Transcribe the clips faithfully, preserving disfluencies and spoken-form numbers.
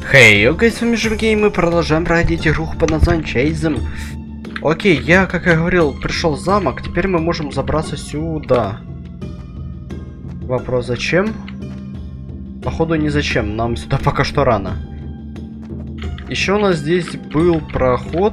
Хей, окей, с вами Жемгей, мы продолжаем проходить игру под названием Chasm. Окей, я, как я говорил, пришел в замок, теперь мы можем забраться сюда. Вопрос, зачем? Походу, не зачем, нам сюда пока что рано. Еще у нас здесь был проход.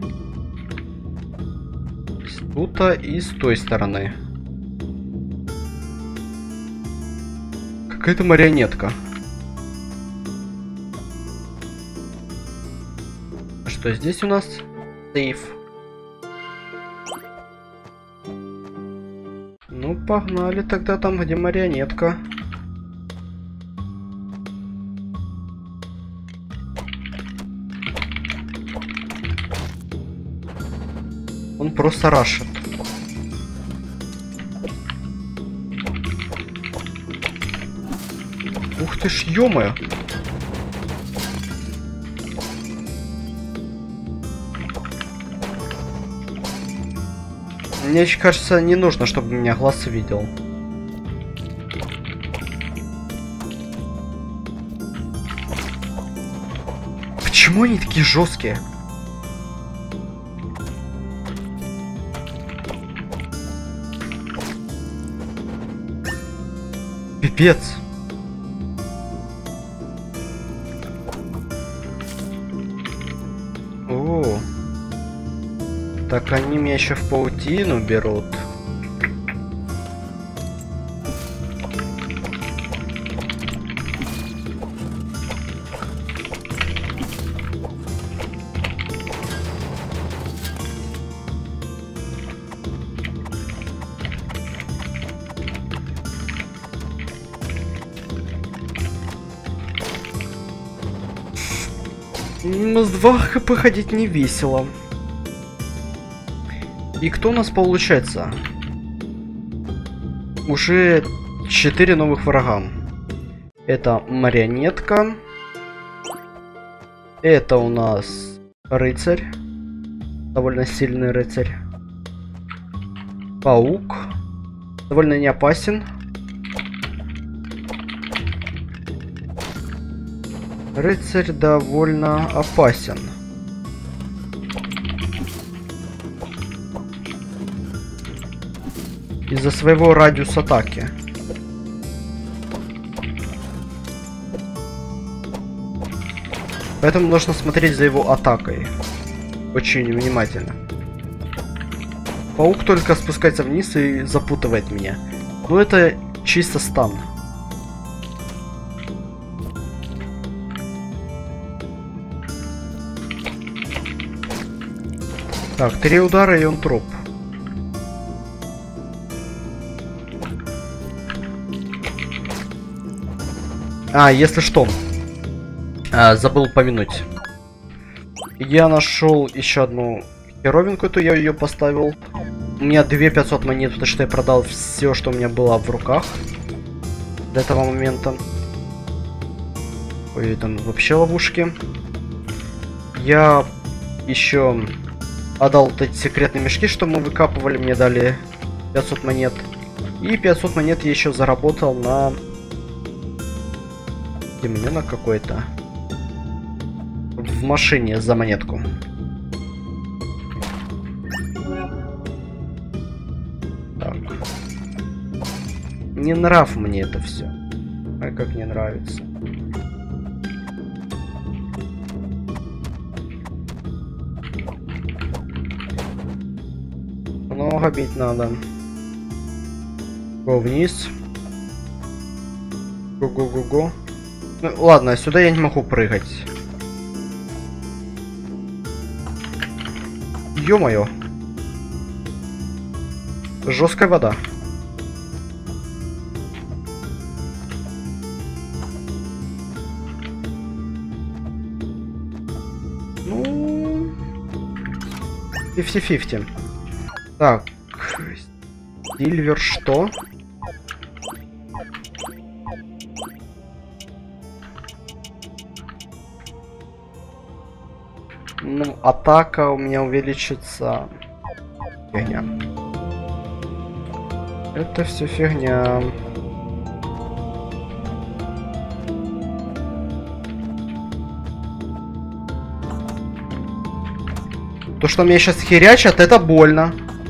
Тут и с той стороны. Какая-то марионетка. Что здесь у нас? Сейф. Ну, погнали тогда там, где марионетка. Он просто рашит. Ух ты ж, ё-моё! Мне кажется, не нужно, чтобы меня глаз видел. Почему они такие жесткие? Пипец. О. Так они меня еще в паутину берут. С два хп ходить не весело. И кто у нас получается? Уже четыре новых врага. Это марионетка. Это у нас рыцарь. Довольно сильный рыцарь. Паук. Довольно не опасен. Рыцарь довольно опасен. Из-за своего радиуса атаки. Поэтому нужно смотреть за его атакой. Очень внимательно. Паук только спускается вниз и запутывает меня. Но это чисто стан. Так, три удара и он труп. А, если что, а, забыл упомянуть. Я нашел еще одну херовинку, то я ее поставил. У меня две тысячи пятьсот монет, потому что я продал все, что у меня было в руках до этого момента. Ой, там вообще ловушки. Я еще отдал вот эти секретные мешки, что мы выкапывали, мне дали пятьсот монет. И пятьсот монет я еще заработал на... Темненок какой-то. В машине за монетку. Так. Не нрав мне это все. Ай, как не нравится. Много бить надо. Го вниз. Го-го-го-го. Ну, ладно, сюда я не могу прыгать. Ё-моё. Жесткая вода. Ну... пятьдесят на пятьдесят. Так. Сильвер что? Ну, атака у меня увеличится. Фигня. Это все фигня. То, что меня сейчас херячат, это больно.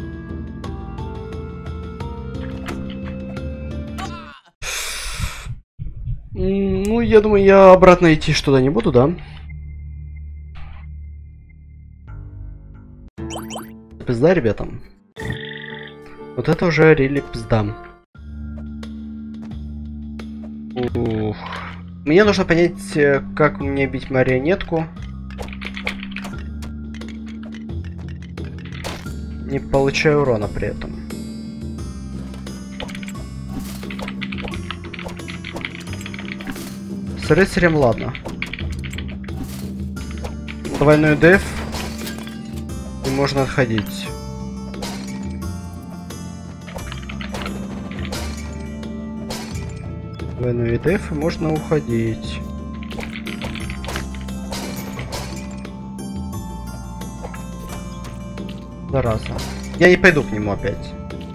Ну, я думаю, я обратно идти что-то не буду, да? Пизда, ребятам. Вот это уже рели пизда. Ух. Мне нужно понять, как мне бить марионетку. Не получаю урона при этом. С рыцарем ладно. Двойной деф. И можно отходить. Двойной деф и можно уходить. Зараза. Я не пойду к нему опять.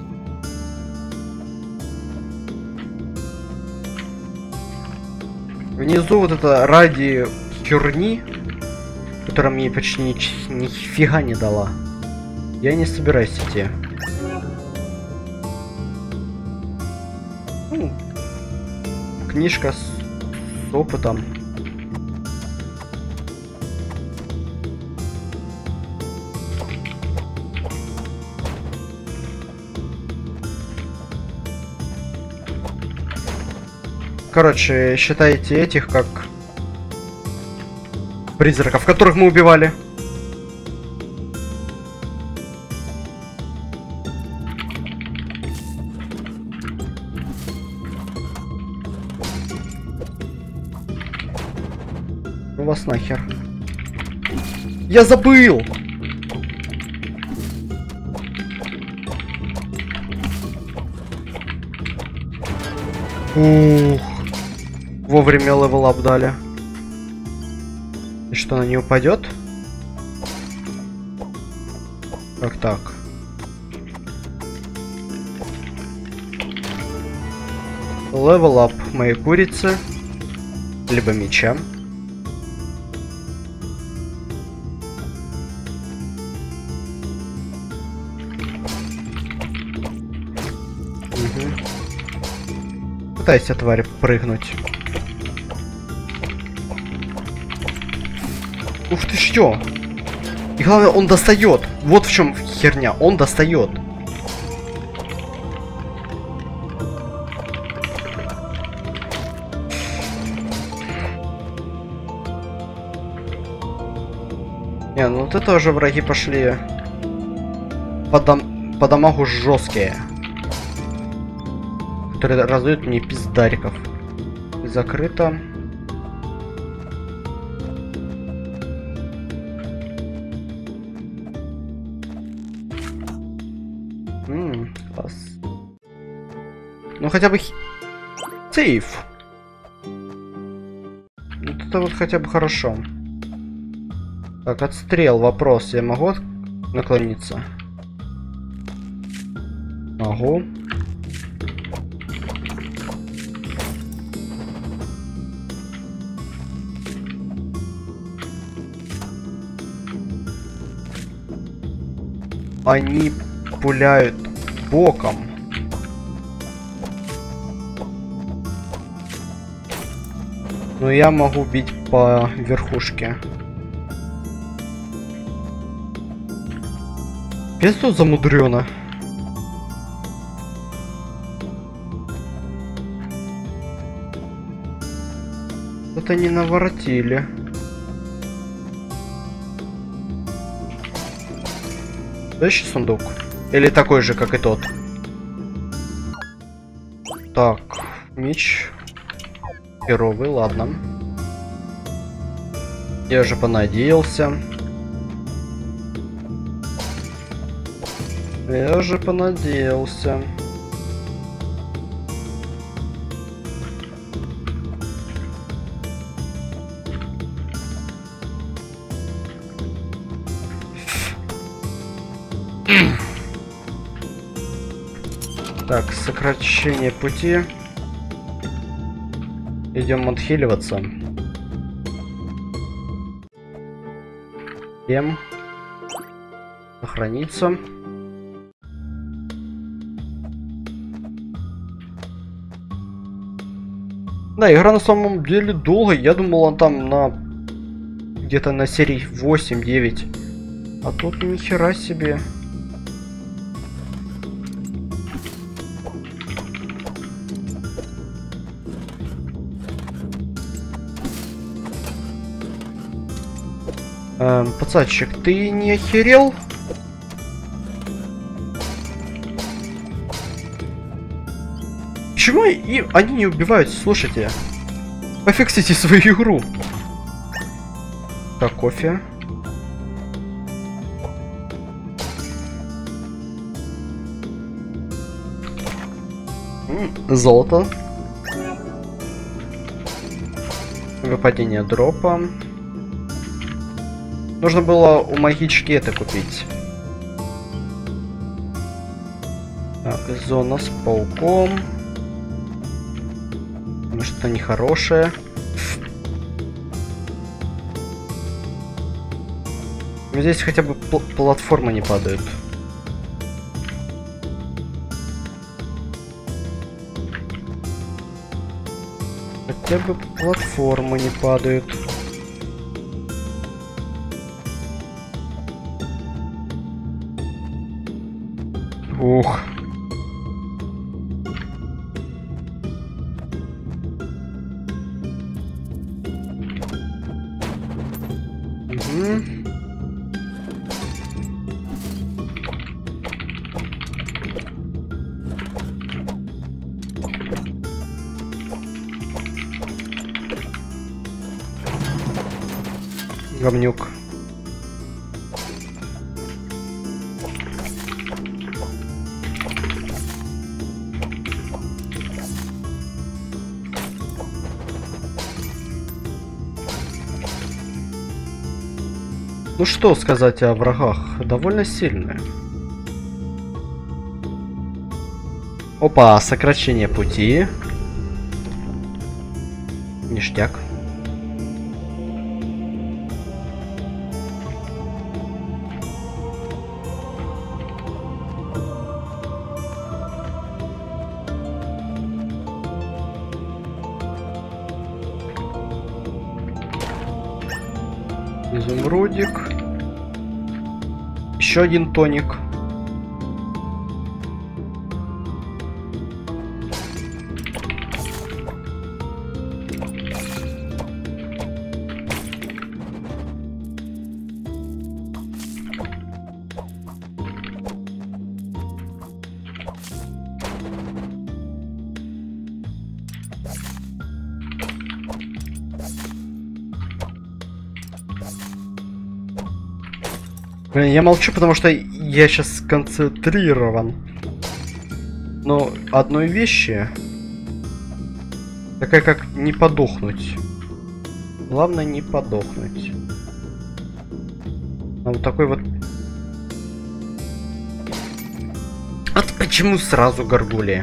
Внизу вот это ради херни, которая мне почти ни, нифига не дала. Я не собираюсь идти. Ну, книжка с, с опытом. Короче, считайте этих как призраков, которых мы убивали. У вас нахер. Я забыл! Ух. Вовремя левел-ап дали. И что, она не упадет? Как так? Левел-ап моей курицы. Либо меча. Угу. Пытайся, тварь, прыгнуть. Ух ты что? И главное, он достает. Вот в чем херня. Он достает. Не, ну вот это уже враги пошли по, дам по дамагу жесткие. Которые раздают мне пиздариков. Закрыто. Ммм, класс. Ну хотя бы сейф. Вот это вот хотя бы хорошо. Так, отстрел, вопрос. Я могу наклониться? Могу. Они пуляют боком. Но я могу бить по верхушке. Пиздец замудрено. Это не наворотили. Следующий сундук. Или такой же, как и тот. Так, меч. Херовый, ладно. Я же понадеялся. Я же понадеялся. Так, сокращение пути. Идем отхиливаться. Ем. Сохраниться. Да, игра на самом деле долгая. Я думал, он там на где-то на серии восемь-девять. А тут ни хера себе. Эм, пацанчик, ты не охерел? Почему и они не убиваются? Слушайте. Пофиксите свою игру. Так, кофе. М, золото. Выпадение дропа. Нужно было у магички это купить. Так, зона с пауком. Что-то нехорошее. Здесь хотя бы пл платформы не падают. Хотя бы платформы не падают. Ух. Угу. Говнюк. Ну что сказать о врагах? Довольно сильные. Опа, сокращение пути. Ништяк. Изумрудик. Еще один тоник. Я молчу, потому что я сейчас сконцентрирован. Но одной вещи, такая как не подохнуть. Главное не подохнуть. А вот такой вот. А почему сразу горгулья?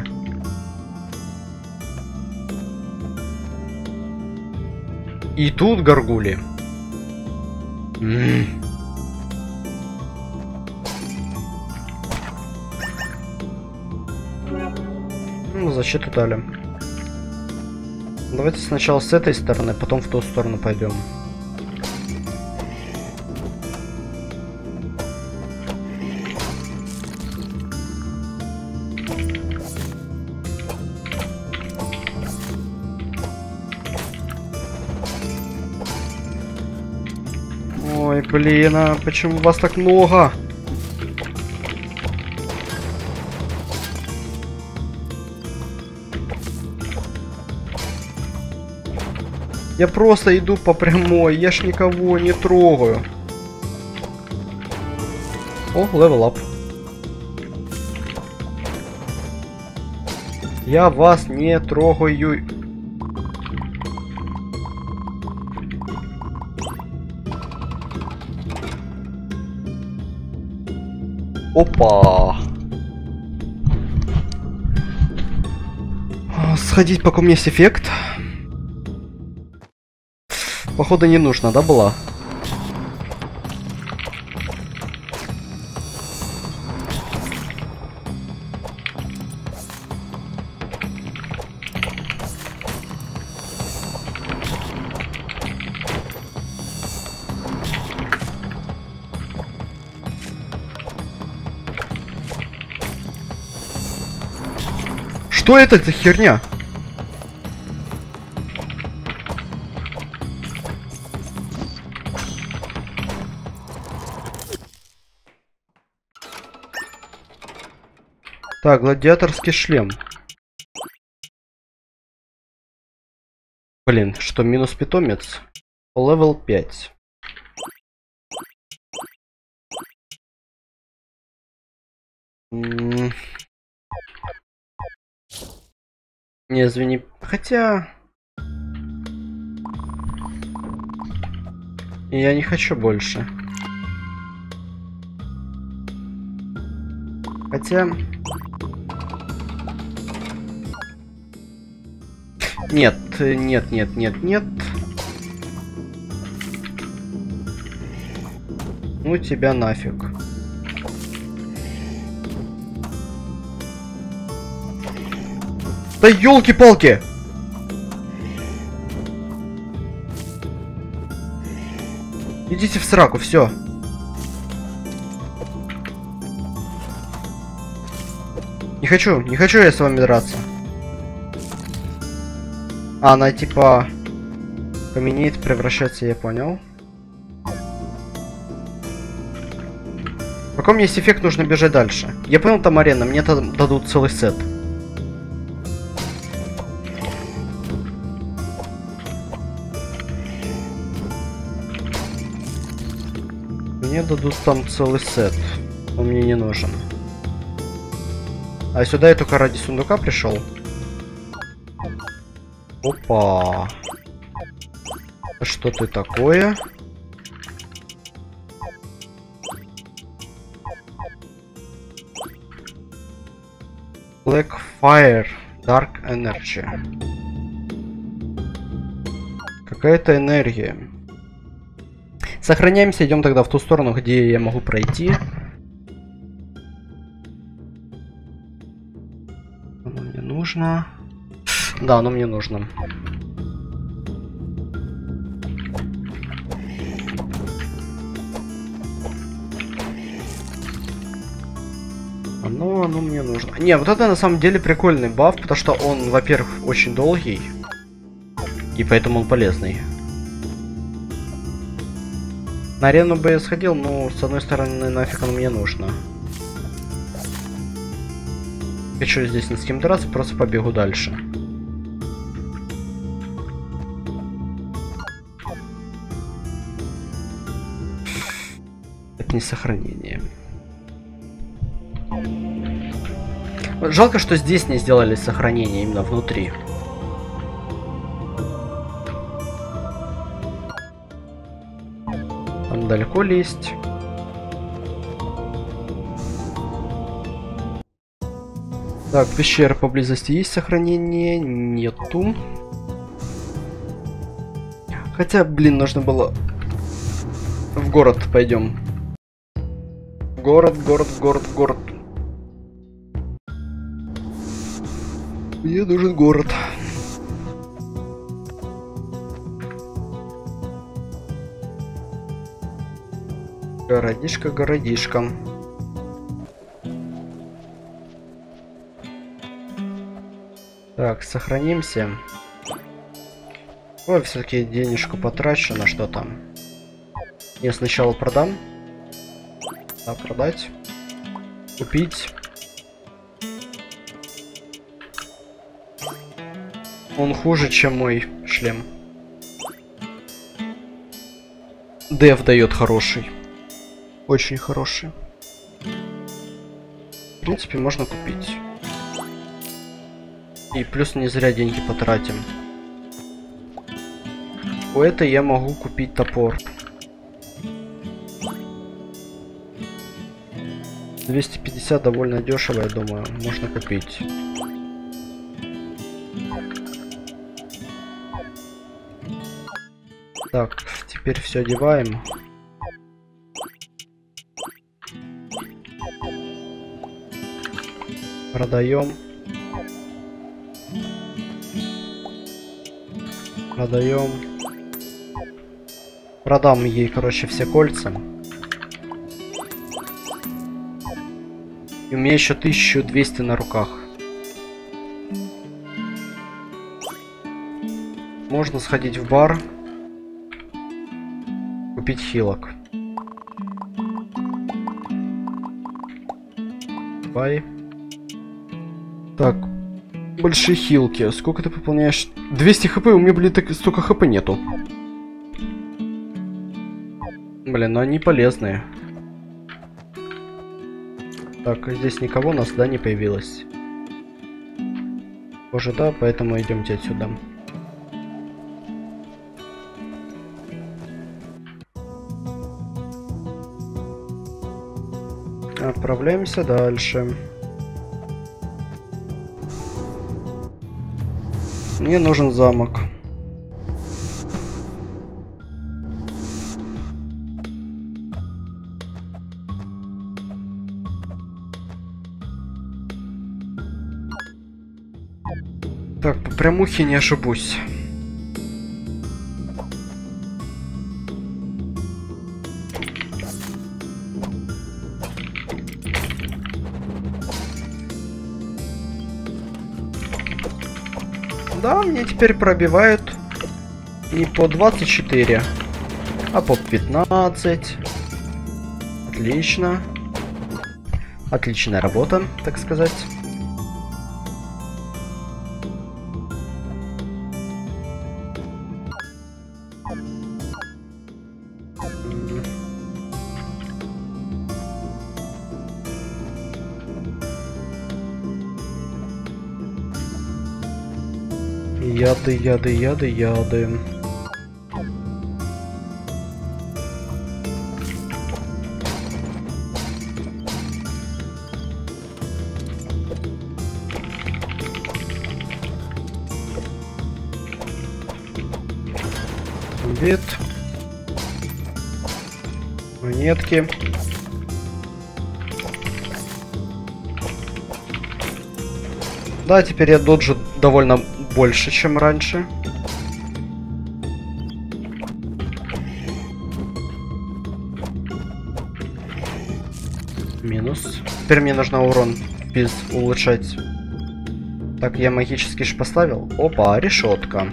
И тут горгули. М-м. Ну, защиту дали. Давайте сначала с этой стороны, потом в ту сторону пойдем. Ой, блин, а почему вас так много? Я просто иду по прямой, я ж никого не трогаю. О, левел ап. Я вас не трогаю. Опа. Сходить, пока у меня есть эффект. Походу не нужно, да, было? Что это за херня? Так, гладиаторский шлем. Блин, что, минус питомец? Левел пять. М-м- Не, извини. Хотя... Я не хочу больше. Хотя... Нет, нет, нет, нет, нет. Ну тебя нафиг. Да ёлки-палки! Идите в сраку, все. Не хочу, не хочу я с вами драться. А, она типа каменеет, превращается, я понял. В каком есть эффект, нужно бежать дальше. Я понял, там арена, мне там дадут целый сет. Мне дадут там целый сет. Он мне не нужен. А сюда я только ради сундука пришел. Опа. Что ты такое? Black Fire Dark Energy. Какая-то энергия. Сохраняемся, идем тогда в ту сторону, где я могу пройти. Оно мне нужно. Да, оно мне нужно. Оно, оно мне нужно. Не, вот это на самом деле прикольный баф, потому что он, во-первых, очень долгий. И поэтому он полезный. На арену бы я сходил, но с одной стороны, нафиг оно мне нужно. Хочу здесь ни с кем драться, просто побегу дальше. Это не сохранение. Жалко, что здесь не сделали сохранение именно внутри. Там далеко лезть. Так, пещера поблизости есть сохранение? Нету. Хотя, блин, нужно было... В город пойдем. Город, город, город, город. Мне нужен город. Городишко, городишко. Так, сохранимся. Ой, все-таки денежку потрачу на что там. Я сначала продам. Да, продать. Купить. Он хуже, чем мой шлем. Дев дает хороший. Очень хороший. В принципе, можно купить. И плюс не зря деньги потратим. У этой я могу купить топор. двести пятьдесят довольно дешево, я думаю. Можно купить. Так, теперь все одеваем. Продаем. Продаем. Продам ей, короче, все кольца. И у меня еще тысяча двести на руках. можно сходить в бар, купить хилок. Бай. Так, большие хилки. Сколько ты пополняешь? двести хп, у меня, блин, так столько хп нету. Блин, но они полезные. Так, здесь никого, у нас, да, не появилось. Боже, да, поэтому идемте отсюда. Отправляемся дальше. Мне нужен замок. Так, по прямухе не ошибусь. Да, мне теперь пробивают не по двадцать четыре, а по пятнадцать. Отлично. Отличная работа, так сказать. Яды, яды, яды, яды. Вид. Монетки. Да, теперь я доджу довольно больше, чем раньше. Минус. Теперь мне нужно урон без улучшать. Так, я магический ж поставил. Опа, решетка.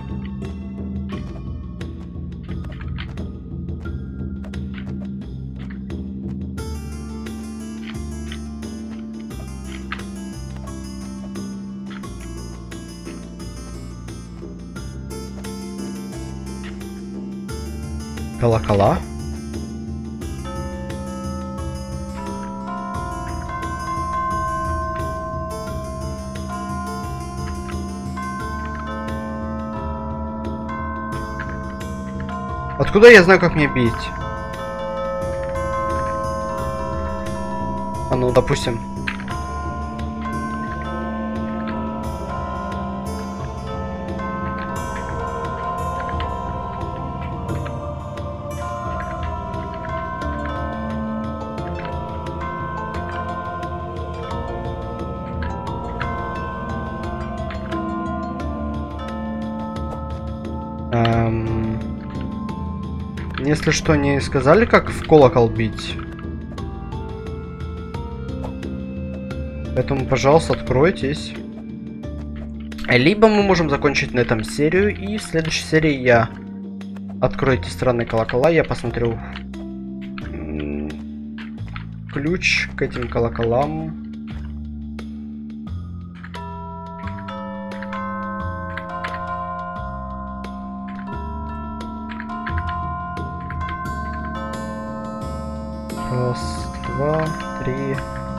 Колокола. Откуда я знаю, как мне бить? А ну, допустим. Эм... Если что, не сказали, как в колокол бить? Поэтому, пожалуйста, откройтесь. Либо мы можем закончить на этом серию, и в следующей серии я открою эти странные колокола, я посмотрю ключ к этим колоколам. Раз, два, три.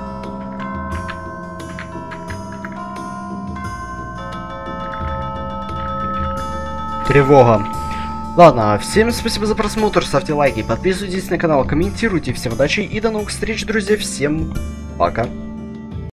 Тревога. Ладно, всем спасибо за просмотр, ставьте лайки, подписывайтесь на канал, комментируйте. Всем удачи и до новых встреч, друзья. Всем пока.